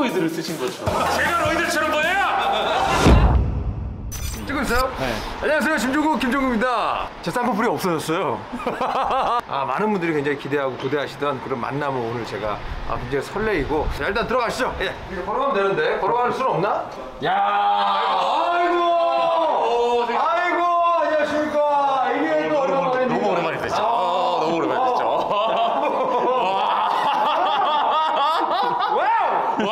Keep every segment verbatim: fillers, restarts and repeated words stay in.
스테로이드를 쓰신 것처럼. 제가 너희들처럼 보여요? 찍고 있어요? 네. 안녕하세요, 김종국 김종국입니다. 제 쌍꺼풀이 없어졌어요. 아, 많은 분들이 굉장히 기대하고 고대하시던 그런 만남을 오늘 제가 아, 굉장히 설레이고. 자, 일단 들어가시죠. 예. 이제 걸어가면 되는데 걸어갈 수는 없나? 야, 아이고, 오, 되게... 아이고, 안녕하십니까. 이게 또 오랜만에 너무 오랜만에 됐죠. 아, 아, 너무 오랜만에 됐죠. 와우,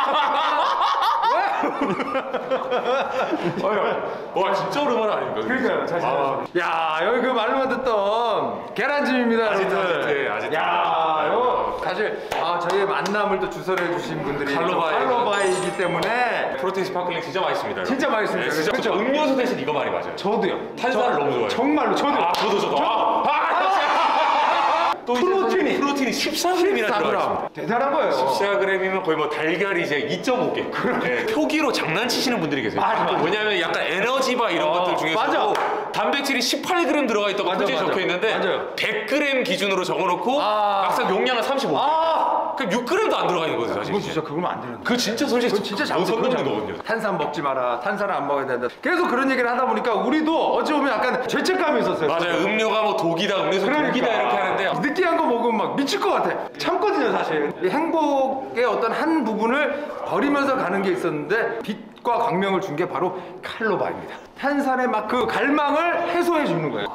와, 진짜 오랜만에 아닙니까? 그러니까요. 잘 지내셨어요. 야, 여기 그 말로만 듣던 계란찜입니다. 아지트, 아지트, 아지트. 야, 요 사실 아, 저희의 만남을 또 주선해 주신 분들이 칼로바이. 칼로바이이기 때문에 프로테인 스파클링 진짜 맛있습니다. 진짜 맛있습니다. 네, 진짜 그렇죠? 음료수 대신 이거 많이 맞아요. 저도요. 탄산을 저, 너무 좋아해요. 정말로 저도. 아, 저도 저도. 아, 아, 또 프로틴이 프로틴이 십사 그램이나 들어가 있습니다. 대단한 거예요. 십사 그램이면 거의 뭐 달걀이 이제 이 점 오 개. 네, 표기로 장난치시는 분들이 계세요. 맞아, 맞아. 왜냐면 약간 에너지바 이런 어, 것들 중에서 맞아. 단백질이 십팔 그램 들어가 있다고 맞아, 표지에 맞아. 적혀 있는데 맞아요. 백 그램 기준으로 적어놓고 아. 막상 용량은 삼십오 개. 아, 그럼 육 그램도 안 들어가 있는 거죠, 사실. 그건 진짜 그러면 안 되는 거예요. 그 진짜 솔직히 그건 진짜 잘못 선 넘는 거거든요. 탄산 먹지 마라. 탄산을 안 먹어야 된다. 계속 그런 얘기를 하다 보니까 우리도 어찌 보면 약간 죄책감이 있었어요. 맞아요. 음료가 뭐 독이다, 음료수 그러니까. 독이다 이렇게 하는데 느끼한 거 먹으면 막 미칠 것 같아. 참거든요, 사실. 이 행복의 어떤 한 부분을 버리면서 가는 게 있었는데 빛과 광명을 준 게 바로 칼로바입니다. 탄산의 막 그 갈망을 해소해 주는 거예요.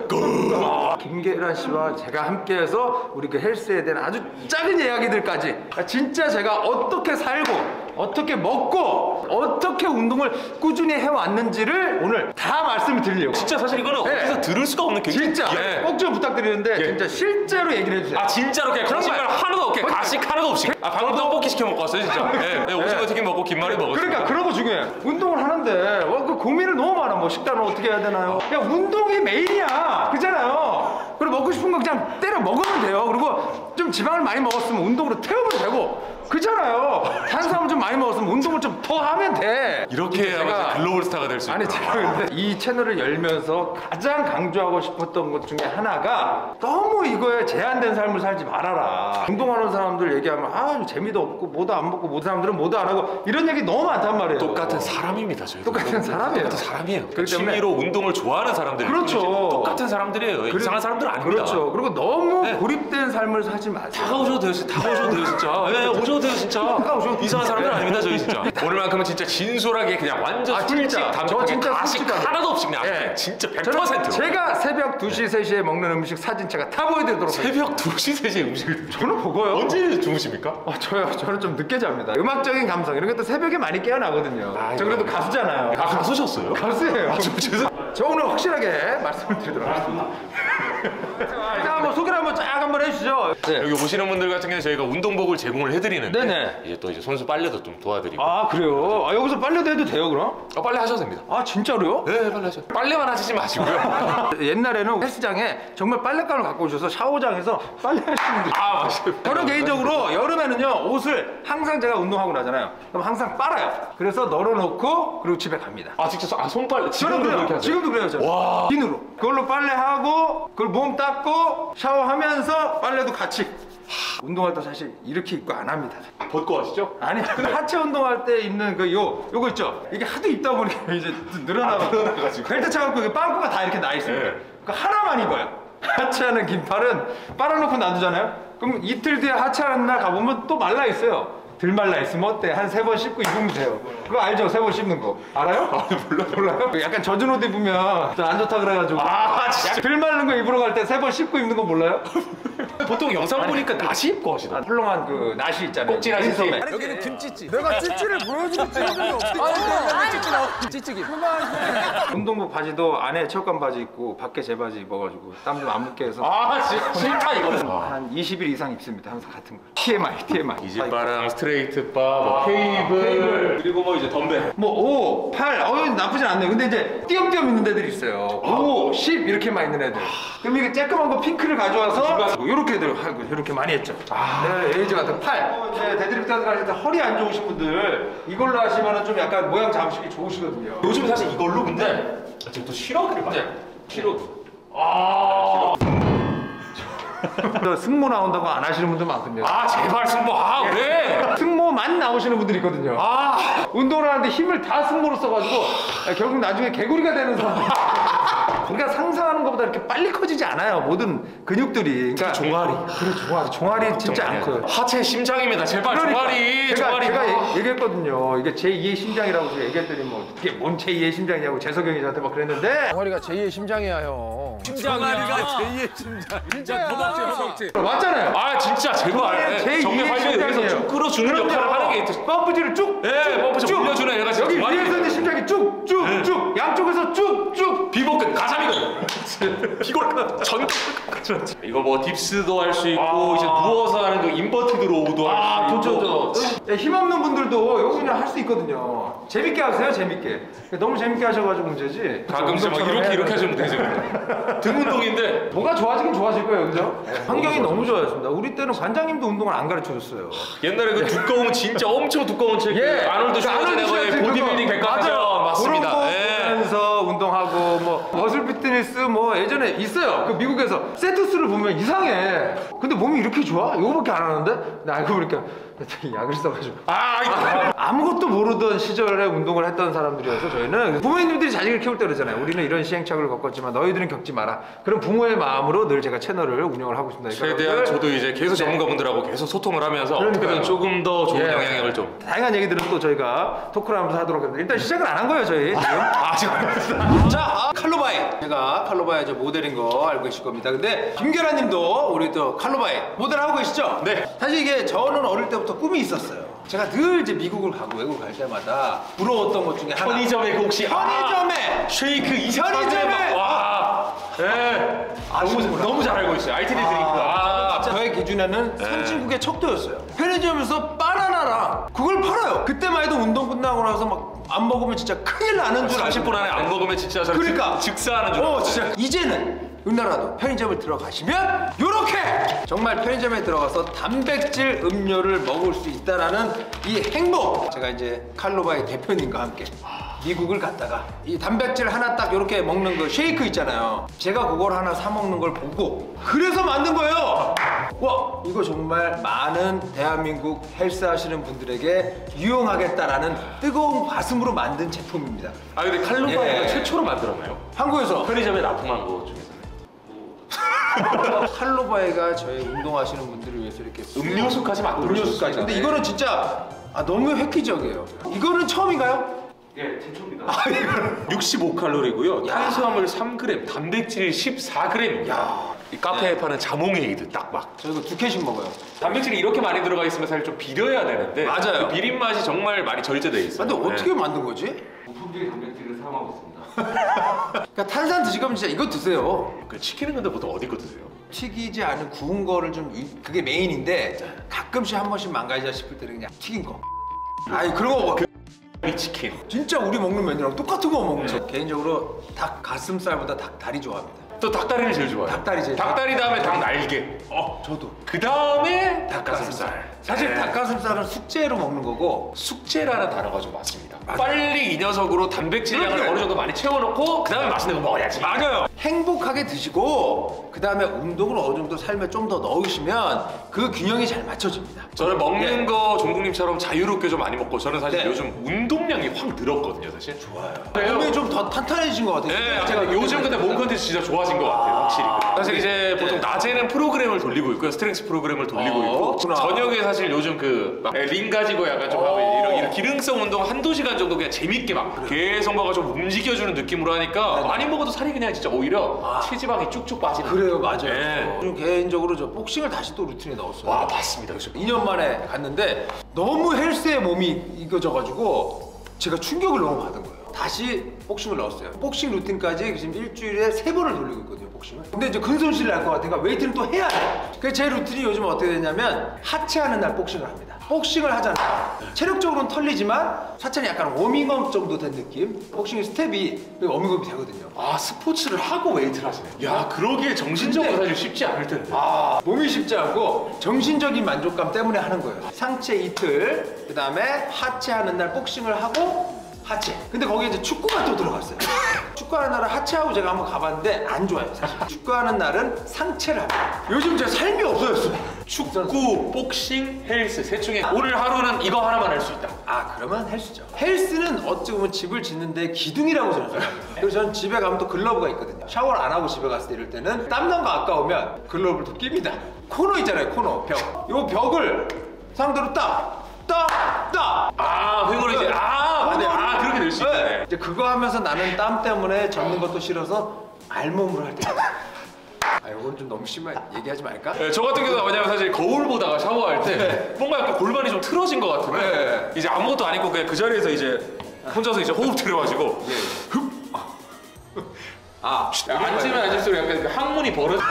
김계란 씨와 제가 함께해서 우리 그 헬스에 대한 아주 작은 이야기들까지 진짜 제가 어떻게 살고 어떻게 먹고 어떻게 운동을 꾸준히 해왔는지를 오늘 다 말씀을 드리려고. 진짜 사실 이거는 네. 어디서 들을 수가 없는 굉장히 진짜 예. 꼭 좀 부탁드리는데 예. 진짜 실제로 얘기를 해주세요. 아 진짜로 그냥 거짓말 하나도 없게 가식 하나도 없이. 아 방금 떡볶이 시켜 먹고 왔어요 진짜. 예, 네, 오징어 튀김 먹고 김말이 먹었어요. 그러니까 그런 거 중요해. 운동을 하는데 어, 그 고민을 너무 많아. 뭐 식단을 어떻게 해야 되나요? 야, 운동이 메인이야. 그잖아요. 그리고 먹고 싶은 거 그냥 때려 먹으면 돼요. 그리고 좀 지방을 많이 먹었으면 운동으로 태우면 되고. 그잖아요. 탄수화물 좀 많이 먹었으면 운동을 좀 더 하면 돼. 이렇게 해야 글로벌 스타가 될 수 있다. 아니 제가 근데 이 채널을 열면서 가장 강조하고 싶었던 것 중에 하나가 너무 이거에 제한된 삶을 살지 말아라. 운동하는 사람들 얘기하면 아 재미도 없고 뭐도 안 먹고 모든 사람들은 뭐도 안 하고 이런 얘기 너무 많단 말이에요. 똑같은 사람입니다 저희. 똑같은 사람이에요. 똑같은 사람이에요. 그렇기 때문에 취미로 운동을 좋아하는 사람들. 그렇죠. 똑같은 사람들이에요. 그래, 이상한 사람들은 아닙니다. 그렇죠. 그리고 너무 네. 고립된 삶을 살지 마세요. 다 오셔도 돼요. 진짜. 다 오셔도 돼요 진짜. 예, 오셔도 돼요 진짜. 이상한 사람들 아닙니다 저희 진짜. 오늘만큼은 진짜 진솔하게 그냥 완전 아, 솔직 진짜. 저 담백하게 진짜 가식 솔직하게. 하나도 없이 그냥 예. 진짜 백 저는 퍼센트. 제가 새벽 두 시, 세 시에 먹는 음식 사진 제가 다 보여드리도록 하겠습니다. 새벽 두 시, 세 시에 음식을 저는 보고요. 언제 주무십니까? 아, 저요. 저는 좀 늦게 잡니다. 음악적인 감성 이런 것도 새벽에 많이 깨어나거든요. 아, 저 그래도 가수잖아요. 아 가수셨어요? 가수예요. 아, 저 죄송. 저 오늘 확실하게 말씀을 드리도록 하겠습니다. 자, 한번 소개를 한번 쫙 한번 해주시죠. 네. 여기 오시는 분들 같은 경우는 저희가 운동복을 제공을 해드리는데 네네. 이제 또 이제 선수 빨래도 좀 도와드리고. 아, 그래요? 아, 여기서 빨래도 해도 돼요, 그럼? 아, 빨래 하셔도 됩니다. 아, 진짜로요? 네, 빨래 하셔도. 빨래만 하시지 마시고요. 옛날에는 헬스장에 정말 빨랫감을 갖고 오셔서 샤워장에서 빨래 하시는 분들이. 아, 맞아요. 저는 개인적으로 여름에는요 옷을 항상 제가 운동하고 나잖아요. 그럼 항상 빨아요. 그래서 널어놓고 그리고 집에 갑니다. 아, 직접 손- 아, 손빨래. 저는 지금도 그래요. 그렇게 하세요? 지금도 그래요. 저는. 와. 비누로 그걸로 빨래하고 그걸 몸 닦고 샤워하면서 빨래도 같이. 운동할 때 사실 이렇게 입고 안 합니다. 벗고 하시죠? 아니 근데 하체 운동할 때 입는 그 요 요거 있죠. 이게 하도 입다 보니까 이제 늘어나고 아, 늘어나가지고. 벨트 차갖고 이게 빵꾸가 다 이렇게 나 있어요. 네. 그 하나만 입어요. 하체하는 긴팔은 빨아놓고 놔두잖아요. 그럼 이틀 뒤에 하체하는 날 가보면 또 말라 있어요. 들 말라 있으면 어때? 한 세 번 씹고 입으면 돼요. 그거 알죠? 세 번 씹는 거. 알아요? 아, 몰라. 몰라요? 약간 젖은 옷 입으면 좀 안 좋다 그래가지고. 아, 진짜. 들 마른 거 입으러 갈 때 세 번 씹고 입는 거 몰라요? 보통 영상 보니까 나시 입고 하시더라고요. 헐렁한 그 나시 있잖아요. 꼭지 나시. 인소매. 여기는 김찌찌. 내가 찌찌를 보여주는 찌찌이 없어. 아니, 내가 찌찌 나와. 찌찌기. 운동복 바지도 안에 체육관 바지 입고 밖에 제 바지 입어가지고 땀 좀 안 묻게 해서 아, 진짜 싫다 이거는. 한 이십 일 이상 입습니다. 항상 같은 거. 티엠아이, 티엠아이. 이집바랑 스트레이트 바, 뭐 케이블, 케이블. 그리고 뭐 이제 덤벨. 뭐 오, 팔, 어 나쁘진 않네요. 근데 이제 띄엄띄엄 있는 애들이 있어요. 오, 십 이렇게만 있는 애들. 그럼 이게 쬐끄만 거 핑크를 가져와서 이렇게 애들 하고 이렇게 많이 했죠. 네, 에이즈 같은 팔. 이제 데드리프트 하실 때 허리 안 좋으신 분들 이걸로 하시면은 좀 약간 모양 잡으시기 좋으시거든요. 요즘 사실 이걸로 근데 지금 또 실어기를 많이 해요. 실어. 아. 저 승모 나온다고 안 하시는 분들 많거든요. 아 제발 승모. 아 왜? 승모만 나오시는 분들이 있거든요. 아 운동을 하는데 힘을 다 승모로 써가지고 결국 나중에 개구리가 되는 사람. 우리가 상상하는 것보다 이렇게 빨리 커지지 않아요. 모든 근육들이. 그러니까 종아리. 그래 종아리. 종아리 진짜 안 커요. 하체 심장입니다. 제발 그러니까 종아리. 제가, 종아리. 제가 아. 얘- 얘기했거든요. 이게 제이의 심장이라고 제가 얘기했더니 뭐 이게 뭔 제이의 심장이냐고 재석형이 저한테 막 그랬는데 종아리가 제이의 심장이야 형. 종아리가 제이의 심장. 진짜 허벅지 허벅지. 맞잖아요. 아 진짜 제발. 제이의 정면 활력에 대해서 심장이에요. 쭉 끌어주는 그럼요. 역할을 하는 게 있죠. 펌프질을 쭉. 예, 펌프 좀 올려주는 애가 진짜 여기 종아리. 위에서 있는 심장이 쭉쭉쭉 양쪽에서 쭉쭉. 비복근 가자미거든. 비골 전. 이거 뭐 딥스도 할 수 있고 아. 이제 누워서 하는 그 인버티드 로우도 아, 할 수 있고. 좋죠, 좋죠. 예, 힘없는 분들도 여기 그냥 할 수 있거든요. 재밌게 하세요, 재밌게. 너무 재밌게 하셔가지고 문제지. 가끔 이제 막 이렇게 이렇게 하시면 되죠. 등 운동인데 뭐가 좋아지긴 좋아질 거예요, 그죠? 환경이 너무 좋아졌습니다. 우리 때는 관장님도 운동을 안 가르쳐줬어요. 옛날에 그 두꺼운 진짜 엄청 두꺼운 책. 예, 그 아놀드 그 슈와제네거의 슈와제네거 보디빌딩 그거. 백과사전 맞아요. 맞습니다. 그런 거 예. 보면서 운동하고 뭐 머슬 피트니스 뭐 예전에 있어요. 그 미국에서 세트수를 보면 이상해. 근데 몸이 이렇게 좋아? 이거밖에 안 하는데? 나 알고 보니까 약을 써가지고. 아, 이거. 아무것도 모르던 시절에 운동을 했던 사람들이어서 저희는 부모님들이 자식을 키울 때 그러잖아요. 우리는 이런 시행착오를 겪었지만 너희들은 겪지 마라. 그런 부모의 마음으로 늘 제가 채널을 운영을 하고 있습니다. 최대한 여러분들 저도 이제 계속 네. 전문가분들하고 계속 소통을 하면서 그러니까요. 어떻게든 조금 더 좋은 예. 영향력을 좀. 다양한 얘기들은 또 저희가 토크를 하면서 하도록 합니다. 일단 시작을 안 한 거예요, 저희 지금. 아, 지금 안 했어. 자, 아, 칼로바이. 제가 칼로바이 저 모델인 거 알고 계실 겁니다. 근데 김계란 님도 우리 또 칼로바이 모델 하고 계시죠? 네. 사실 이게 저는 어릴 때부터 꿈이 있었어요. 제가 늘 이제 미국을 가고 외국을 갈 때마다 부러웠던 것 중에 하나. 편의점에 그 혹시 편의점에 쉐이크 이십사 편의점에! 와. 예. 아, 너무, 너무 잘 알고 있어요. 아이티디 드링크. 아. 저의 기준에는 선진국의 척도였어요. 편의점에서 바나나랑 그걸 팔아요. 그때만 해도 운동 끝나고 나서 막 안 먹으면 진짜 큰일 나는 줄 삼십 분 안에 안 먹으면 진짜 저는 그러니까. 즉, 즉사하는 줄 어, 알았어요. 진짜 이제는 은나라도 편의점을 들어가시면 요렇게 정말 편의점에 들어가서 단백질 음료를 먹을 수 있다라는 이 행복. 제가 이제 칼로바이 대표님과 함께 미국을 갔다가 이 단백질 하나 딱 이렇게 먹는 거 쉐이크 있잖아요. 제가 그걸 하나 사 먹는 걸 보고 그래서 만든 거예요. 와, 이거 정말 많은 대한민국 헬스 하시는 분들에게 유용하겠다라는 뜨거운 가슴으로 만든 제품입니다. 아, 근데 칼로바이가 예. 최초로 만들었나요? 한국에서 편의점에 납품한 거 중에서는. 칼로바이가 저희 운동하시는 분들을 위해서 이렇게 음료수까지 만들어주셨습니다. 음료수까지. 근데 이거는 진짜 아, 너무 획기적이에요. 이거는 처음인가요? 예, 최초입니다. 육십오 칼로리고요. 탄수화물 삼 그램, 단백질 십사 그램입니다. 이 카페에 파는 자몽에이드 딱 막. 저 이거 두 캔씩 먹어요. 단백질이 이렇게 많이 들어가 있으면 사실 좀 비려야 되는데 맞아요. 그 비린 맛이 정말 많이 절제돼 있어요. 근데 어떻게 만든 거지? 무품질 단백질을 사용하고 있습니다. 그러니까 탄산 드실 거면 진짜 이거 드세요. 그 치킨은 근데 보통 어디 거 드세요? 튀기지 않은 구운 거를 좀 이- 그게 메인인데 가끔씩 한 번씩 망가지자 싶을 때는 그냥 튀긴 거. 아니 그런 거 먹어. 이 치킨. 진짜 우리 먹는 메뉴랑 똑같은 거 먹는 거. 개인적으로 닭 가슴살보다 닭 다리 좋아합니다. 또 닭다리를 제일 좋아해요. 닭다리 제일 닭다리 다음에 닭 날개. 어, 저도. 그 다음에 닭가슴살. 사실 네. 닭가슴살은 숙제로 먹는 거고 숙제라는 단어가 좀 맞습니다. 빨리 이 녀석으로 단백질량을 그렇게. 어느 정도 많이 채워놓고 그 다음에 맛있는 거 먹어야지. 맞아요. 행복하게 드시고 그 다음에 운동을 어느 정도 삶에 좀 더 넣으시면 그 균형이 잘 맞춰집니다. 저는 먹는 예. 거 종국님처럼 자유롭게 좀 많이 먹고 저는 사실 네. 요즘 운동량이 확 늘었거든요, 사실. 좋아요. 왜요? 몸이 좀 더 탄탄해진 것 같아요. 네, 제가 요즘 근데 몸 컨텐츠 진짜 좋아진 것 같아요, 확실히. 사실 이제 네. 보통 낮에는 프로그램을 돌리고 있고요, 스트렝스 프로그램을 돌리고 어, 있고, 그렇구나. 저녁에 사실 요즘 그 링 가지고 약간 좀 어. 하고 이런, 이런 기능성 운동 한두 시간 정도 그냥 재밌게 막 계속 먹어 좀 움직여주는 느낌으로 하니까 많이 먹어도 살이 그냥 진짜 오히려 아. 체지방이 쭉쭉 빠지는. 그래요, 맞아요. 네. 좀 개인적으로 저 복싱을 다시 또 루틴에 넣었어요. 와, 맞습니다. 그죠? 이 년 만에 갔는데 너무 헬스에 몸이 익어져가지고 제가 충격을 너무 받은 거예요. 다시 복싱을 넣었어요. 복싱 루틴까지 지금 일주일에 세 번을 돌리고 있거든요, 복싱을. 근데 이제 근손실을 날 것 같으니까 웨이트는 또 해야 돼. 그래서 제 루틴이 요즘 어떻게 되냐면 하체하는 날 복싱을 합니다. 복싱을 하잖아요. 체력적으로는 털리지만 하체는 약간 워밍업 정도 된 느낌? 복싱 스텝이 워밍업이 되거든요. 아, 스포츠를 하고 웨이트를 하시네요. 야, 그러기에 정신적으로 근데- 사실 쉽지 않을 텐데. 아, 몸이 쉽지 않고 정신적인 만족감 때문에 하는 거예요. 상체 이틀, 그 다음에 하체 하는 날 복싱을 하고 하체. 근데 거기에 이제 축구가 또 들어갔어요. 축구하는 날은 하체하고 제가 한번 가봤는데 안 좋아요, 사실. 축구하는 날은 상체를 합니다. 요즘 제 삶이 없어졌어요. 축구, 복싱, 헬스 셋 중에 오늘 하루는 이거 하나만 할 수 있다. 아, 그러면 헬스죠. 헬스는 어찌 보면 집을 짓는데 기둥이라고 저는 생각해요. 그래서 저는 집에 가면 또 글러브가 있거든요. 샤워를 안 하고 집에 갔을 때 이럴 때는 땀난 거 아까우면 글러브를 또 낍니다. 코너 있잖아요, 코너. 벽. 요 벽을 상대로 딱, 딱, 딱. 아, 그걸 이제 아, 맞네. 아, 그렇게 될 수 있네. 네. 이제 그거 하면서 나는 땀 때문에 젖는 것도 싫어서 알몸으로 할 때. 아, 이건 좀 너무 심해. 얘기하지 말까? 네, 저 같은 경우는 뭐냐면 사실 거울 보다가 샤워할 때 네. 뭔가 약간 골반이 좀 틀어진 것 같은데 네. 이제 아무것도 안 입고 그냥 그 자리에서 이제 혼자서 이제 호흡 들여가지고 아, 앉으면 앉을수록 약간 그 항문이 벌어져.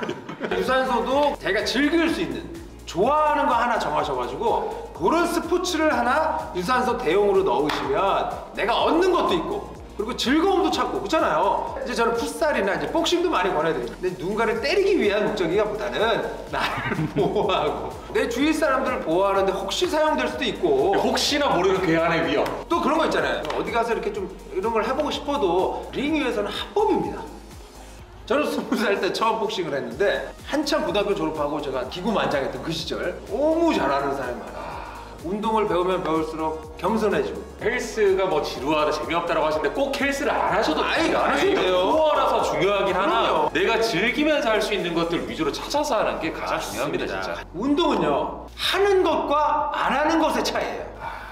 유산소도 제가 즐길 수 있는 좋아하는 거 하나 정하셔가지고 그런 스포츠를 하나 유산소 대용으로 넣으시면 내가 얻는 것도 있고 그리고 즐거움도 찾고 그렇잖아요. 이제 저는 풋살이나 이제 복싱도 많이 권해드립니다. 근데 누군가를 때리기 위한 목적이기보다는 나를 보호하고 내 주위 사람들을 보호하는데 혹시 사용될 수도 있고 혹시나 모르는 괴한의 위험. 또 그런 거 있잖아요. 어디 가서 이렇게 좀 이런 걸 해보고 싶어도 링 위에서는 합법입니다. 저는 스무 살 때 처음 복싱을 했는데 한참 고등학교 졸업하고 제가 기구만장했던 그 시절 너무 잘하는 사람이 많아. 운동을 배우면 배울수록 겸손해지고 헬스가 뭐 지루하다 재미없다라고 하시는데 꼭 헬스를 안 하셔도 아이, 돼요. 안 하셔도 돼요. 코어라서 중요하긴 하나 그럼요. 내가 즐기면서 할 수 있는 것들 위주로 찾아서 하는 게 가장 중요합니다, 진짜. 운동은요 하는 것과 안 하는 것의 차이예요.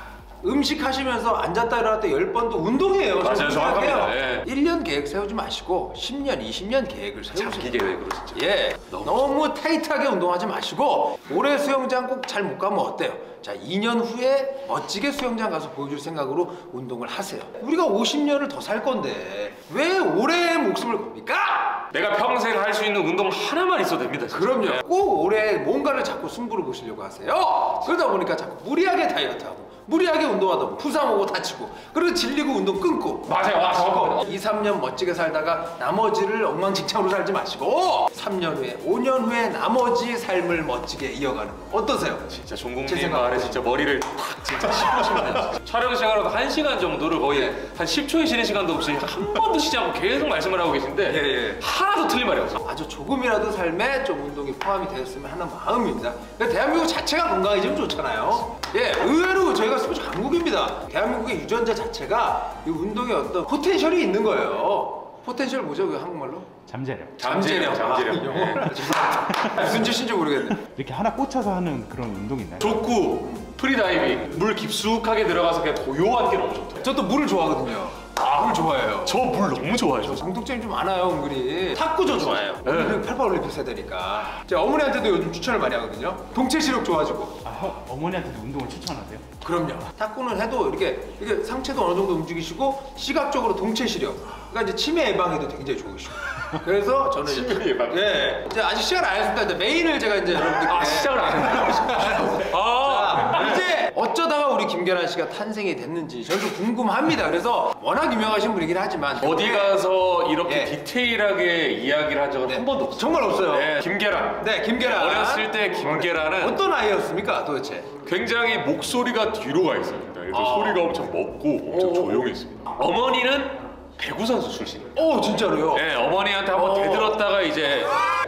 음식 하시면서 앉았다 일어났다 열 번도 운동이에요. 맞아요, 정확합니다. 예. 일 년 계획 세우지 마시고 십 년, 이십 년 계획을 세우세요. 장기 계획으로 진짜. 예, 너무, 너무 타이트하게 운동하지 마시고 올해 수영장 꼭 잘 못 가면 어때요? 자, 이 년 후에 멋지게 수영장 가서 보여줄 생각으로 운동을 하세요. 우리가 오십 년을 더 살 건데 왜 올해의 목숨을 겁니까? 내가 평생 할 수 있는 운동 하나만 있어도 됩니다, 진짜. 그럼요. 네. 꼭 올해 뭔가를 자꾸 승부를 보시려고 하세요. 그러다 보니까 자꾸 무리하게 다이어트하고 무리하게 운동하다 보면 부상 오고 다치고 그리고 질리고 운동 끊고 맞아요. 와, 정확합니다. 이, 삼 년 멋지게 살다가 나머지를 엉망진창으로 살지 마시고 삼 년 후에, 오 년 후에 나머지 삶을 멋지게 이어가는 거 어떠세요? 진짜 제 종국님 생각 말에 진짜 머리를 탁 진짜 씹으시면 촬영 시간으로도 한 시간 정도를 거의 네. 한 십 초의 쉬는 시간도 없이 한 번도 쉬지 않고 계속 말씀을 하고 계신데 예, 예. 하나도 틀린 말이 없어요. 아주 조금이라도 삶에 좀 운동이 포함이 되었으면 하는 마음입니다. 근데 대한민국 자체가 건강해지면 좋잖아요. 예, 의외로 저희가 스포츠 강국입니다. 대한민국의 유전자 자체가 이 운동에 어떤 포텐셜이 있는 거예요. 포텐셜 뭐죠, 그 한국말로? 잠재력. 잠재력, 잠재력. 아, 영어를 죄송합니다. 무슨 짓인지 모르겠네. 이렇게 하나 꽂혀서 하는 그런 운동 있나요? 족구, 프리다이빙, 물 깊숙하게 들어가서 그냥 고요한 게 너무 좋대요. 저 또 물을 좋아하거든요. 아, 물 좋아해요. 저 물 너무 좋아해요. 저 공통점이 좀 많아요, 은근히. 탁구도 좋아해요. 네. 우리는 팔팔 올림픽 세대니까. 제가 어머니한테도 요즘 추천을 많이 하거든요. 동체 시력 좋아지고. 아, 형, 어머니한테도 운동을 추천하세요? 그럼요. 탁구는 해도 이렇게 이게 상체도 어느 정도 움직이시고 시각적으로 동체 시력. 그러니까 이제 치매 예방에도 굉장히 좋으시고. 그래서 저는 이제 치매 예방. 예. 이제 아직 시작을 안 했습니다. 이제 메인을 제가 이제 여러분들께 아, 시작을 안 했어요. 아, 자, 이제 어쩌다가 우리 김계란 씨가 탄생이 됐는지 저는 좀 궁금합니다. 그래서 워낙 유명하신 분이긴 하지만 어디 가서 이렇게 예. 디테일하게 이야기를 한 적은 네. 한 번도 없어요. 정말 없어요. 네, 김계란. 네, 김계란. 어렸을 때 김계란은 어떤 아이였습니까, 도대체? 굉장히 목소리가 뒤로 가 있습니다. 그래서 아. 소리가 엄청 먹고 엄청 오. 조용했습니다. 어머니는 배구 선수 출신이에요. 오, 진짜로요? 네, 어머니한테 한번 어. 대들었다가 이제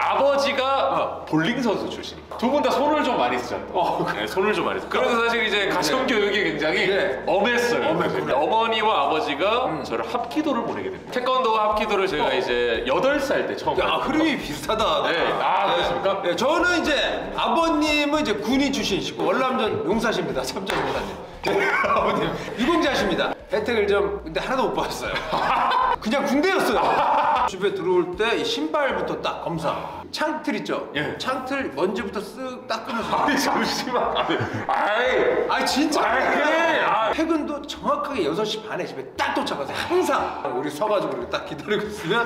아버지가 볼링 선수 출신이에요. 두 분 다 손을 좀 많이 쓰잖아요. 어. 네, 손을 좀 많이 쓰. 그래서 사실 이제 가정 교육이 굉장히 네. 엄했어요. 엄했구나. 어머니와 아버지가 저를 합기도를 보내게 됩니다. 태권도 합기도를 제가 어. 이제 여덟 살 때 처음 야, 봤어요. 흐름이 비슷하다. 네. 아, 그렇습니까? 네, 저는 이제 아버님은 이제 군인 출신이시고 월남전 용사십니다. 삼전 용사님. 네, 아버님 유공자십니다. 혜택을 좀 근데 하나도 못 받았어요. 그냥 군대였어요. 집에 들어올 때 이 신발부터 딱 검사. 창틀 있죠? 예. 창틀 먼지부터 쓱 닦으면서. 아니 잠시만. 아니, 아이. 아 진짜. 아이, 아. 퇴근도 정확하게 여섯 시 반에 집에 딱 도착해서 항상 우리 서가지고 이렇게 딱 기다리고 있으면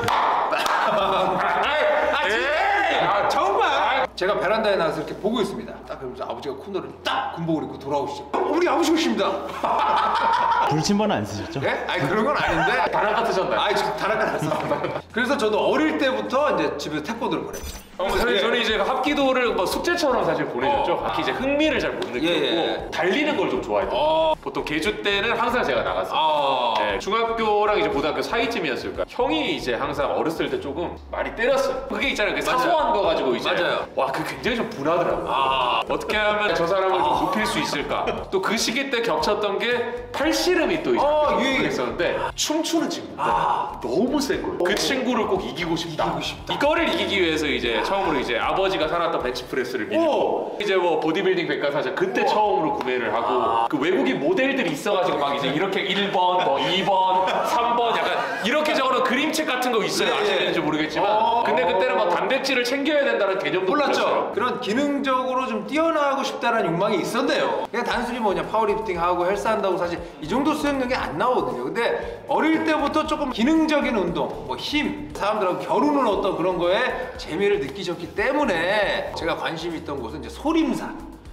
아이. 아, 에이. 아, 정말! 제가 베란다에 나와서 이렇게 보고 있습니다. 딱 그러면서 아버지가 코너를 딱 군복을 입고 돌아오시죠. 어, 우리 아버지 오십니다. 불침번은 안 쓰셨죠? 예? 아니 그런 건 아닌데. 다락 같으셨나요? 아니 저 다락간 안 썼어요. 그래서 저도 어릴 때부터 이제 집에 태권도를 보냈죠. 어, 사실 예. 저는 이제 합기도를 뭐 숙제처럼 사실 보내줬죠. 어. 각기 이제 흥미를 잘 못 느꼈고 예, 예. 달리는 걸 좀 좋아했던 어. 거. 보통 계주 때는 항상 제가 나갔어요. 아. 네, 중학교랑 이제 고등학교 사이쯤이었을까. 형이 이제 항상 어렸을 때 조금 많이 때렸어요. 그게 있잖아요. 그 맞아요. 사소한 거 가지고 이제 맞아요. 와, 그 굉장히 좀 분하더라고요. 아. 어떻게 하면 저 사람을 좀 높일 수 있을까. 또 그 시기 때 겹쳤던 게 팔씨름이 또 이제 어, 유행했었는데 춤추는 친구인데 아. 너무 센 거예요. 그 친구를 꼭 이기고 싶다. 이기고 싶다. 이거를 이기기 위해서 이제 처음으로 이제 아버지가 사놨던 벤치프레스를 밀고 이제 뭐 보디빌딩 백과사전 그때 처음으로 구매를 하고 아. 그 외국인 모델들이 있어가지고 막 이제 이렇게 일 번, 뭐 이 번, 삼 번 약간 이렇게 적어놓은 그림책 같은 거 있어요. 예, 예. 아시는지 모르겠지만 어. 근데 그때는 막 단백질을 챙겨야 된다는 개념도 몰랐죠. 몰랐어요. 그런 기능적으로 좀 뛰어나고 싶다는 욕망이 있었네요. 그냥 단순히 뭐냐 파워리프팅 하고 헬스 한다고 사실 이 정도 수행력이 안 나오거든요. 근데 어릴 때부터 조금 기능적인 운동, 뭐 힘, 사람들하고 겨루는 어떤 그런 거에 재미를 느끼셨기 때문에 제가 관심이 있던 곳은 이제 소림사.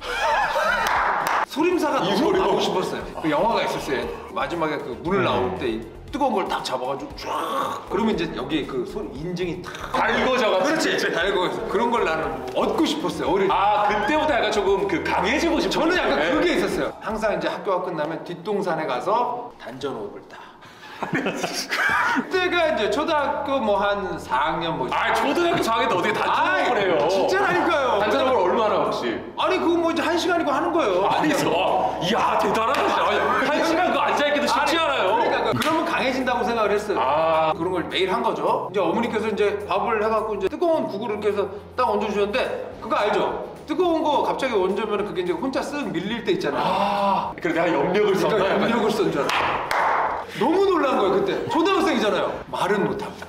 소림사가 너무 가고 싶었어요. 그 영화가 있었어요. 마지막에 그 문을 나올 때 뜨거운 걸 딱 잡아가지고 쫙 그러면 이제 여기 그 소리 인증이 탁 달궈져가지고 그렇지 달고 해서 그런 걸 나는 얻고 싶었어요. 어릴 때. 아 그때부터 약간 조금 그 강해지고 싶었어요. 저는 약간 네. 그게 있었어요. 항상 이제 학교가 끝나면 뒷동산에 가서 단전호흡을 딱. 그때가 이제 초등학교 뭐 한 사 학년 뭐. 아 초등학교 사 학년 때 어떻게 단전호흡을 아이, 해요? 진짜라니까요. 단전호흡을 얼마나 혹시? 아니 그거 뭐 이제 한 시간이고 하는 거예요. 아니죠. 이야 대단하다 진짜. 아니, 한 시간 그거 앉아있기도 쉽지 아니, 않아요. 그러니까 그- 그러면 강해진다고 생각을 했어요. 아. 그런 걸 매일 한 거죠. 이제 어머니께서 이제 밥을 해갖고 이제 뜨거운 국을 이렇게 해서 딱 얹어주셨는데 그거 알죠? 뜨거운 거 갑자기 얹으면 그게 이제 혼자 쓱 밀릴 때 있잖아요. 아 그래 내가 염력을 썼나? 그러니까 약간. 염력을 쓴 줄 알아. 너무 놀란 거예요 그때. 초등학생이잖아요. 말은 못합니다.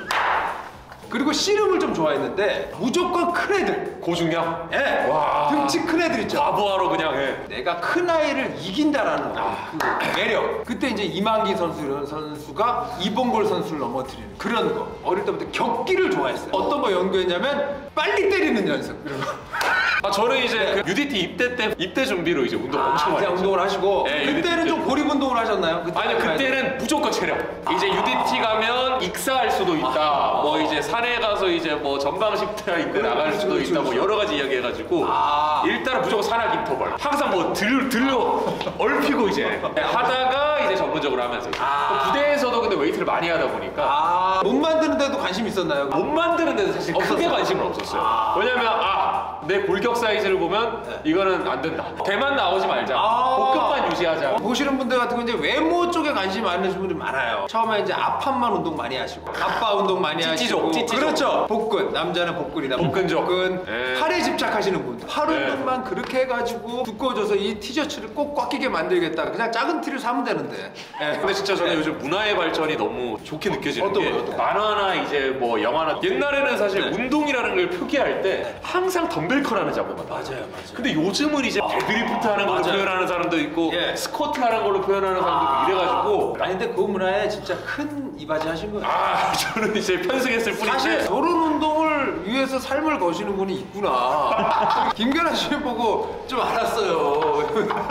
그리고 씨름을 좀 좋아했는데 무조건 큰 애들. 고중량? 예. 와. 등치 큰 애들 있죠. 바보하러 그냥 해. 내가 큰 아이를 이긴다라는 그 매력. 그때 이제 이만기 선수 이런 선수가 이봉골 선수를 넘어뜨리는 그런 거. 어릴 때부터 격기를 좋아했어요. 어떤 거 연구했냐면 빨리 때리는 연습. 이런 거. 아 저는 이제 그 유디티 입대 때 입대 준비로 이제 운동 엄청 많이 그냥 했죠. 운동을 하시고 네, 그때는 유디티 좀 고립 운동을 하셨나요? 그때 아니요 그때는 무조건 체력. 이제 유디티 가면 익사할 수도 있다. 뭐 이제 산에 가서 이제 뭐 전방식타 입고 나갈 그렇죠, 수도 그렇죠, 있다. 뭐 그렇죠. 여러 가지 이야기 해가지고 아. 일단은 무조건 산악 인터벌. 항상 뭐 들, 들러 얼피고 이제 하다가 이제 전문적으로 하면서 아. 또 부대에서도 근데 웨이트를 많이 하다 보니까 아, 못 만드는 데도 관심 있었나요? 못 만드는 데는 사실 크게 없었어요? 관심은 없었어요. 아. 왜냐면 아 내 골격 사이즈를 보면 이거는 안 된다. 대만 나오지 말자. 아. 복근만 유지하자. 보시는 분들 같은 거 이제 외모 쪽에 관심이 많으신 분들이 많아요. 처음에 이제 앞판만 운동 많이 하시고 아빠 운동 많이 찌찌족, 하시고 찌찌족. 그렇죠. 복근 남자는 복근이다. 복근족. 복근 네. 팔에 집착하시는 분들 팔 네. 운동만 그렇게 해가지고 두꺼워져서 이 티셔츠를 꼭 꽉 끼게 만들겠다. 그냥 작은 티를 사면 되는데. 예. 근데 진짜 저는 요즘 문화의 발전이 너무 좋게 느껴지는 어떤 게 거요, 어떤 거? 만화나 이제 뭐 영화나 옛날에는 사실 네. 운동이라는 걸 표기할 때 항상 덤벨컬 하는 장면만 맞아요, 맞아요. 근데 요즘은 이제 데드리프트 하는 걸로 맞아요. 표현하는 사람도 있고 예. 스쿼트 하는 걸로 표현하는 사람도 있고 이래가지고 아니 근데 그 문화에 진짜 큰 이바지 하신 거예요. 아 저는 이제 편승했을 뿐인데 사실 저런 운동을 위해서 삶을 거시는 분이 있구나. 김연아 씨 보고 좀 알았어요.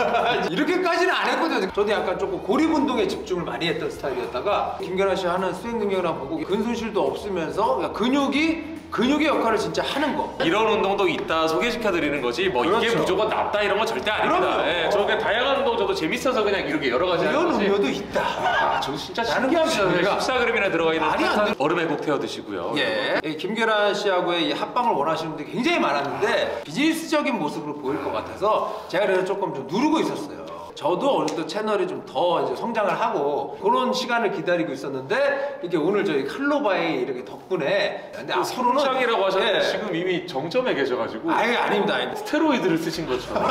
이렇게까지는 안 했거든요. 저도 약간 조금 고립 운동에 집중을 많이 했던 스타일이었다가 김연아 씨 하는 수행 능력을 보고 근손실도 없으면서 그러니까 근육이 근육의 역할을 진짜 하는 거. 이런 운동도 있다 소개시켜드리는 거지 뭐 이게 그렇죠. 무조건 낫다 이런 건 절대 아닙니다. 그럼요. 예, 저 그냥 다양한 운동 저도 재밌어서 그냥 이렇게 여러 가지 하는 이런 거지. 음료도 있다. 아, 저 진짜 나는 신기합니다. 그렇지. 십사 그램이나 들어가 있는 말이 안 탄산 돼. 얼음에 꼭 태워 드시고요. 예. 이 김계란 씨하고의 이 합방을 원하시는 분들이 굉장히 많았는데 비즈니스적인 모습으로 보일 것 같아서 제가 그래서 조금 좀 누르고 있었어요. 저도 어느 때 채널이 좀 더 이제 성장을 하고 그런 시간을 기다리고 있었는데 이렇게 오늘 저희 칼로바의 이렇게 덕분에 근데 앞으로는 성장이라고 하셨는데 예. 지금 이미 정점에 계셔가지고 아예 아닙니다. 아닙니다. 스테로이드를 쓰신 것처럼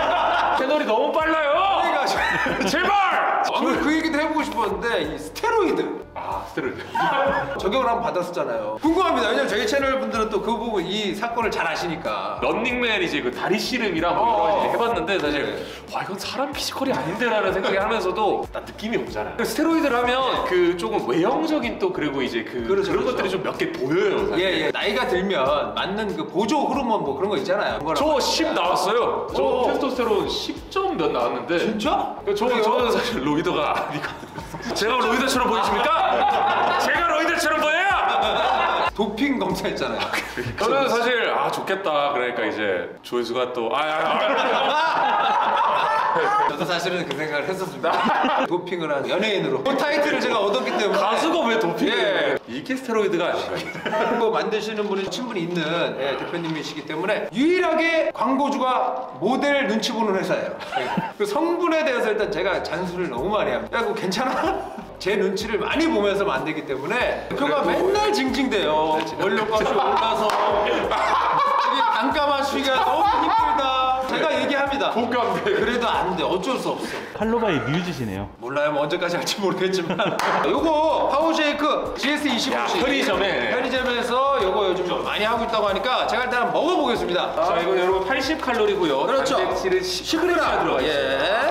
채널이 너무 빨라요. 그러니까 제발. 오늘 그 얘기도 해보고 싶었는데 이 스테로이드 아 스테로이드. 적용을 한번 받았었잖아요. 궁금합니다. 왜냐면 저희 채널 분들은 또 그 부분 이 사건을 잘 아시니까. 런닝맨 이제 그 다리 씨름이랑 뭐 여러 가지 어. 해봤는데 사실 네. 와 이건 사람 피지컬이 아닌데라는 생각이 하면서도 딱 느낌이 오잖아요. 스테로이드를 하면 그 조금 외형적인 또 그리고 이제 그 그렇죠, 그런 그렇죠. 것들이 좀 몇 개 보여요. 사실. 예, 예. 나이가 들면 맞는 그 보조 호르몬 뭐 그런 거 있잖아요. 저 십 나왔어요. 저 오. 테스토스테론 십 점 몇 나왔는데. 진짜? 저, 그래요? 저는 사실 로이더가 아니거든요. 제가 로이더처럼 보이십니까? 제가 로이더처럼 보여요? 도핑 검사했잖아요. 저는 사실 아 좋겠다. 그러니까 이제 조회수가 또 아, 아, 아. 저도 사실은 그 생각을 했었습니다. 도핑을 한 연예인으로 그 타이틀을 제가 얻었기 때문에 가수가 왜 도핑을? 예. 이게 스테로이드가 아닌가? 뭐 만드시는 분이 친분이 있는 예, 대표님이시기 때문에 유일하게 광고주가 모델 눈치 보는 회사예요. 그 성분에 대해서 일단 제가 잔소리를 너무 많이 합니다. 야, 그거 괜찮아? 제 눈치를 많이 보면서 만들기 때문에 표가 맨날 징징대요. 원료값이 올라서 이게 단가 맞추기가 너무 힘들다. 제가 얘기합니다. 복감돼. 그래도 안 돼. 어쩔 수 없어. 칼로바이 뮤지시네요. 몰라요. 뭐 언제까지 할지 모르겠지만 요거 파워쉐이크 지에스 이십오씩 편의점에. 편의점에서 요거 요즘 좀 많이 하고 있다고 하니까 제가 일단 먹어보겠습니다. 자 이거 여러분 팔십 칼로리고요. 그렇죠. 단백질은 십 그램이나 들어가 있어요. 예.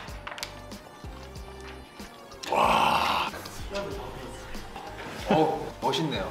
어 멋있네요.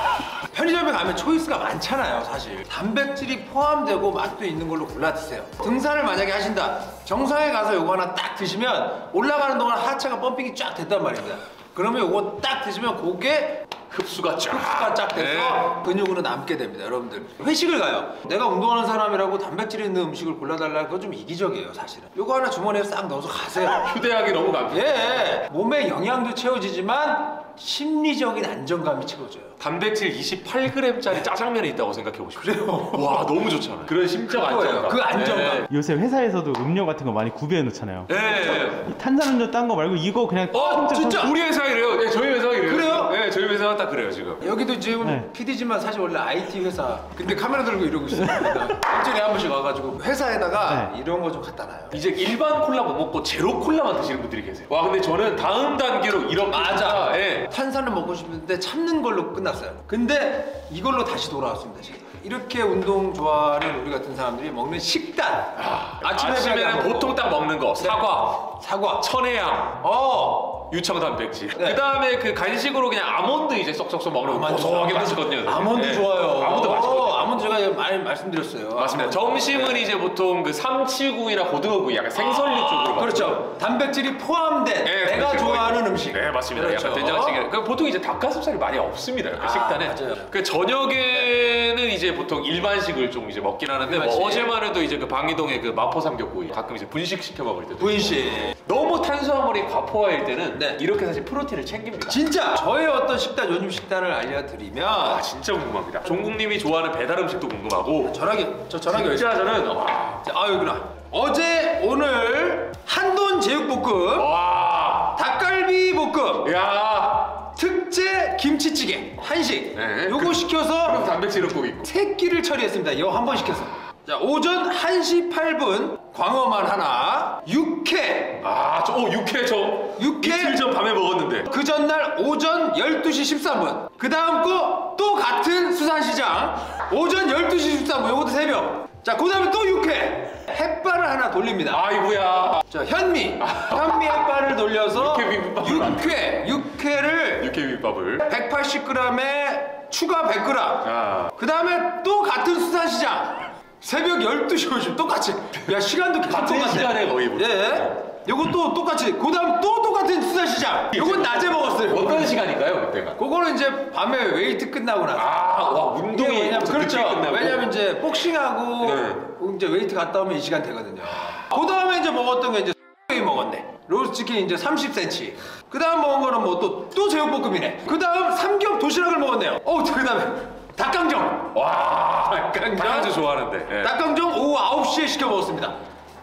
편의점에 가면 초이스가 많잖아요, 사실. 단백질이 포함되고 맛도 있는 걸로 골라 드세요. 등산을 만약에 하신다. 정상에 가서 요거 하나 딱 드시면 올라가는 동안 하체가 펌핑이 쫙 됐단 말입니다. 그러면 요거 딱 드시면 그게 흡수가 쫙. 흡수가 쫙 돼서 네. 근육으로 남게 됩니다, 여러분들. 회식을 가요. 내가 운동하는 사람이라고 단백질 있는 음식을 골라달라. 그거 좀 이기적이에요, 사실은. 요거 하나 주머니에 싹 넣어서 가세요. 휴대하기 너무 간편. 예, 몸의 영양도 채워지지만 심리적인 안정감이 채워져요. 단백질 이십팔 그램짜리 짜장면이 있다고 생각해 보십시오. 그래요? 와 너무 좋잖아요. 그런 심적 안정감. 그 안정감. 요새 회사에서도 음료 같은 거 많이 구비해 놓잖아요. 네. 네. 이 탄산음료 딴 거 말고 이거 그냥 어, 통째로 진짜? 우리 회사 이래요. 네, 저희 회사 이래요. 그래요? 네, 저희 회사가 딱 그래요 지금. 여기도 지금 네. 피디지만 사실 원래 아이티 회사. 근데 카메라 들고 이러고 있어요. 일주일에 한 번씩 와가지고 회사에다가 네. 이런 거 좀 갖다 놔요. 이제 일반 콜라 못 먹고 제로 콜라만 드시는 분들이 계세요. 와 근데 저는 다음 단계로 이렇게 맞아. 예. 탄산을 먹고 싶은데 참는 걸로 끝났어요. 근데 이걸로 다시 돌아왔습니다. 지금. 이렇게 운동 좋아하는 우리 같은 사람들이 먹는 식단. 아, 아침에 아침에는 보통 딱 먹는 거 사과, 사과. 천혜향, 어. 유청 단백질. 네. 그 다음에 그 간식으로 그냥 아몬드 이제 쏙쏙쏙 먹는 거 고소하게 맛있거든요. 아몬드 네. 좋아요. 아몬드 맛있거든요. 어, 아몬드 제가 많이 말씀드렸어요. 맞습니다. 아몬드. 점심은 네. 이제 보통 그 삼치구이나 고등어구이 약간 생선류 쪽으로 그렇죠. 단백질이 포함된 네, 내가 그렇죠. 좋아하는 음식. 네 맞습니다. 그렇죠. 약간 된장찌개. 그 보통 이제 닭가슴살이 많이 없습니다. 그 아, 식단에. 맞아요. 그 저녁에는 이제 보통 일반식을 좀 이제 먹긴 하는데 뭐 일반식. 어제만 해도 이제 그 방이동의 그 마포 삼겹구이 가끔 이제 분식 시켜 먹을 때도 분식. 너무 탄수화물이 과포화일 때는 네. 이렇게 사실 프로틴을 챙깁니다. 진짜 저의 어떤 식단 요즘 식단을 알려드리면 아 진짜 궁금합니다. 종국님이 좋아하는 배달 음식도 궁금하고 전화기 저 전화기 왜 진짜 저는 와, 아 여기나 어제 오늘 한돈 제육볶음 와, 닭갈비 볶음 야, 특제 김치찌개 한식 네. 요거 그- 시켜서 그럼 단백질은 꼭 있고. 세 끼를 처리했습니다. 이거 한 번 시켜서. 자 오전 한 시 팔 분 광어만 하나 육회 아, 저, 어, 육회 저 육회? 이틀 전 밤에 먹었는데. 그 전날 오전 열두 시 십삼 분 그 다음 거 또 같은 수산시장 오전 열두 시 십삼 분 요것도 새벽 자 그 다음에 또 육회 햇반을 하나 돌립니다. 아이고야. 자 현미 현미 햇반을 돌려서 육회 비빔밥을 육회 육회를 육회 비빔밥을. 백팔십 그램에 추가 백 그램 아, 그 다음에 또 같은 수산시장 새벽 열두 시 오십 똑같이 야 시간도 계속 같은 똑같네. 시간에 거의 뭐. 예 요것도 똑같이 그 다음 또 똑같은 수산시장 요건 낮에 먹었어요. 어떤 시간인가요 그때가? 그거는 이제 밤에 웨이트 끝나고 나서 아, 와 운동이 이게 왜냐면 좀 그렇죠. 늦게 끝나고. 왜냐면 이제 복싱하고 네. 이제 웨이트 갔다 오면 이 시간 되거든요. 그 다음에 이제 먹었던 게 이제 이 먹었네. 로스트 치킨 이제 삼십 센티미터. 그 다음 먹은 거는 뭐 또 또 제육볶음이네. 그 다음 삼겹 도시락을 먹었네요. 어, 그 다음에 닭강정. 와, 닭강정. 닭강정 좋아하는데. 예. 닭강정 오후 아홉 시에 시켜 먹었습니다.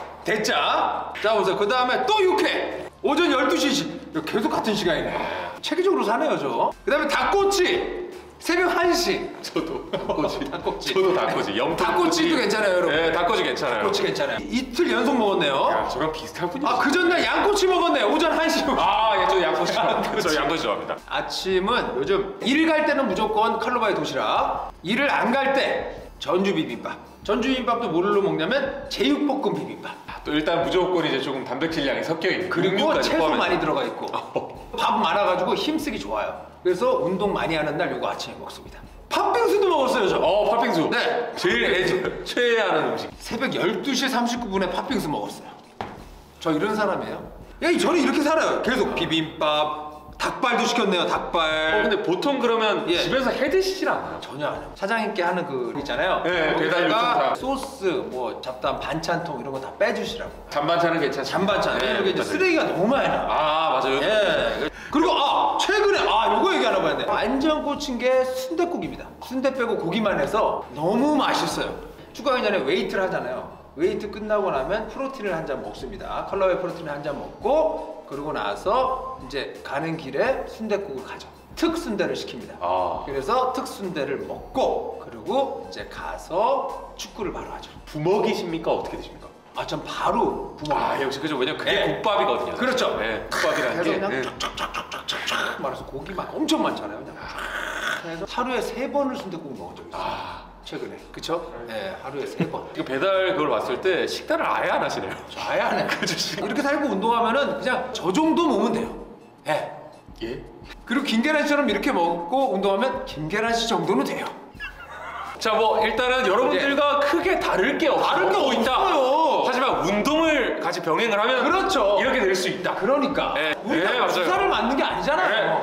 대짜. 자 보세요. 그 다음에 또 육회. 오전 열두 시. 계속 같은 시간이네. 체계적으로 사네요 저. 그 다음에 닭꼬치. 새벽 한 시. 저도 닭꼬치. 닭꼬치. 저도 닭꼬치. 염 닭꼬치도 괜찮아요 여러분. 네, 닭꼬치 괜찮아요. 닭꼬치 괜찮아요. 이틀 연속 먹었네요. 야, 저랑 비슷하군요. 아 그 전날 양꼬치 먹었네. 오전 한 시. 아, 예, 저 양꼬치 좋아합니다. 저 양꼬치 좋아합니다. 아침은 요즘 일 갈 때는 무조건 칼로바이 도시락, 일을 안 갈 때 전주 비빔밥. 전주 비빔밥도 뭐로 먹냐면 제육볶음 비빔밥. 또 일단 무조건 이제 조금 단백질량이 섞여 있는 그리고 육류까지 채소 포함해서. 많이 들어가 있고 밥 많아가지고 힘쓰기 좋아요. 그래서 운동 많이 하는 날 요거 아침에 먹습니다. 팥빙수도 먹었어요 저. 어, 팥빙수. 네. 제일 애지 최애하는 음식. 새벽 열두 시 삼십구 분에 팥빙수 먹었어요. 저 이런 사람이에요. 야, 저는 이렇게 살아요. 계속 비빔밥, 닭발도 시켰네요. 닭발. 어, 근데 보통 그러면 예. 집에서 해 드시진 않아요? 전혀 안 해요. 사장님께 하는 그 있잖아요. 네, 배달 거기다가 요청사. 소스, 뭐 잡담, 반찬통 이런 거 다 빼주시라고. 잔반찬은 괜찮죠? 잔반찬. 네, 이렇게 이제 맞아요. 쓰레기가 너무 많이 나. 아 맞아요. 예. 그리고 아 최근에 아 요거 얘기 하나 봐야 돼. 완전 꽂힌 게 순댓국입니다. 순대 빼고 고기만 해서 너무 맛있어요. 축구하기 전에 웨이트를 하잖아요. 웨이트 끝나고 나면 프로틴을 한 잔 먹습니다. 컬러웨이 프로틴을 한 잔 먹고 그러고 나서 이제 가는 길에 순댓국을 가죠. 특 순대를 시킵니다. 아. 그래서 특 순대를 먹고 그리고 이제 가서 축구를 바로 하죠. 부먹이십니까? 어떻게 드십니까? 아 전 바로 부먹. 아 역시 그죠. 왜냐면 그게 네. 국밥이거든요. 그렇죠. 네, 국밥이라는 그래서 게. 그냥 네. 쫙쫙쫙쫙쫙쫙 말아서 고기만 엄청 많잖아요. 그냥 그래서 하루에 세 번을 순댓국 먹은 적이 있어요. 아. 최근에. 그쵸? 네, 하루에 세 번. 이거 배달 그걸 봤을 때 식단을 아예 안 하시네요. 저 아예 안 해요. 이렇게 살고 운동하면은 그냥 저 정도 몸은 돼요. 예. 예? 그리고 김계란 씨처럼 이렇게 먹고 운동하면 김계란 씨 정도는 돼요. 자, 뭐 일단은 여러분들과 크게 다를 게 없어. 다를 게 없어요. 하지만 운동을 같이 병행을 하면 그렇죠. 이렇게 될 수 있다. 그러니까 네, 우리가 네, 맞아요. 주사를 맞는 게 아니잖아요.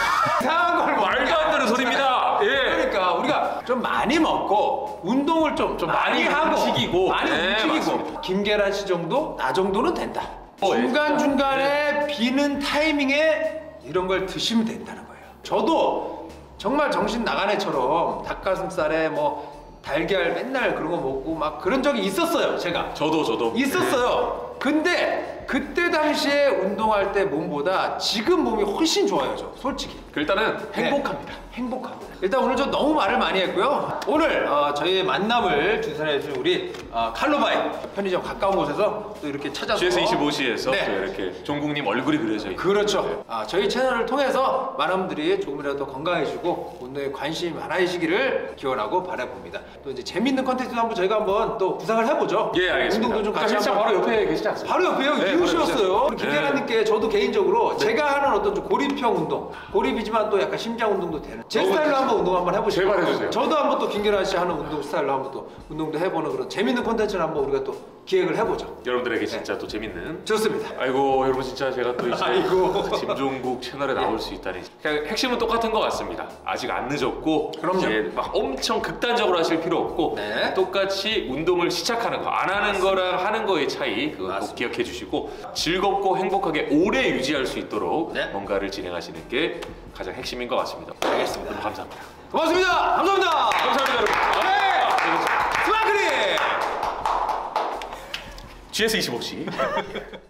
이상한 걸 말도 안 되는 소리입니다. 예. 그러니까 우리가 좀 많이 먹고 운동을 좀, 좀 많이, 많이 하고 움직이고. 많이 네, 움직이고 맞습니다. 김계란 씨 정도 나 정도는 된다. 어, 예. 중간 중간에 비는 타이밍에 이런 걸 드시면 된다는 거예요. 저도 정말 정신 나간 애처럼 닭가슴살에 뭐 달걀 맨날 그런 거 먹고 막 그런 적이 있었어요. 제가 저도 저도 있었어요. 근데 그때 당시에 운동할 때 몸보다 지금 몸이 훨씬 좋아요. 저 솔직히. 일단은 네. 행복합니다. 행복합니다. 일단 오늘 좀 너무 말을 많이 했고요. 오늘 어, 저희의 만남을 주선해준 우리 어, 칼로바이 편의점 가까운 곳에서 또 이렇게 찾아서 지에스 이십오 시에서 네. 또 이렇게 종국님 얼굴이 그려져 있는. 그렇죠. 아, 저희 채널을 통해서 많은 분들이 조금이라도 건강해지고 운동에 관심이 많아지기를 기원하고 바라봅니다. 또 이제 재밌는 컨텐츠도 한번 저희가 한번 또 구상을 해보죠. 예, 알겠습니다. 운동도 좀 같이 실제 한번. 바로 옆에 계시지 않습니까? 바로 옆에요. 네, 이웃이었어요. 바로 우리 김계란님께 저도 개인적으로 제가 하는 어떤 좀 고립형 운동, 고립이지만 또 약간 심장 운동도 되는 제 너무 스타일로 한번 운동 한번 해보시죠. 제발 해주세요. 저도 한번 또 김계란 씨 하는 운동 스타일로 한번 또 운동도 해보는 그런 재밌는 콘텐츠를 한번 우리가 또 기획을 해보죠. 여러분들에게 진짜 또 재밌는. 좋습니다. 아이고 여러분 진짜 제가 또 이제 아이고. 김종국 채널에 나올 수 있다니. 그냥 핵심은 똑같은 것 같습니다. 아직 안 늦었고 그럼요. 이제 막 엄청 극단적으로 하실 필요 없고 네. 똑같이 운동을 시작하는 거, 안 하는 거랑 하는 거의 차이 그거 꼭 맞습니다. 기억해 주시고 즐겁고 행복하게 오래 유지할 수 있도록 네. 뭔가를 진행하시는 게 가장 핵심인 것 같습니다. 알겠습니다. 너무 감사합니다. 고맙습니다. 감사합니다. 감사합니다 여러분. 네. 스마크리. 지에스 이십오 시